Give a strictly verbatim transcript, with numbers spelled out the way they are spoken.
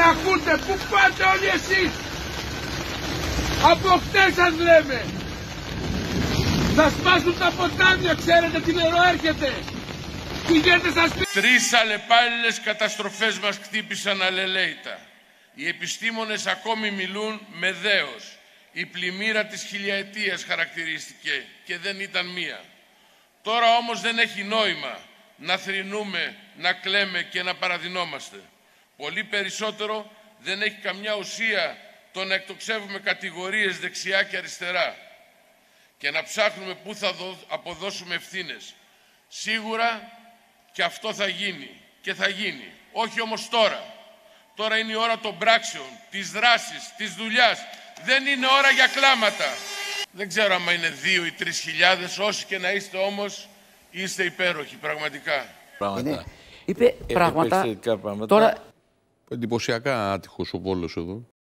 ακούτε, πού πάτε όλοι εσείς? Από χτες σας λέμε. Θα σπάσουν τα ποτάμια, ξέρετε τι νερό έρχεται. Πηγαίνετε στα σπίτια. Τρεις αλλεπάλληλες καταστροφές μας χτύπησαν αλελέητα. Οι επιστήμονες ακόμη μιλούν με δέος. Η πλημμύρα της χιλιαετίας χαρακτηρίστηκε και δεν ήταν μία. Τώρα όμως δεν έχει νόημα να θρηνούμε, να κλαίμε και να παραδεινόμαστε. Πολύ περισσότερο δεν έχει καμιά ουσία το να εκτοξεύουμε κατηγορίες δεξιά και αριστερά και να ψάχνουμε πού θα αποδώσουμε ευθύνες. Σίγουρα και αυτό θα γίνει και θα γίνει. Όχι όμως τώρα. Τώρα είναι η ώρα των πράξεων, της δράσης, της δουλειάς. Δεν είναι ώρα για κλάματα. Δεν ξέρω αν είναι δύο ή τρεις χιλιάδες, όσοι και να είστε όμως, είστε υπέροχοι, πραγματικά. Πράγματα. Είναι, είπε Ε, πράγματα, πράγματα. τώρα... Εντυπωσιακά άτυχος ο Βόλος εδώ.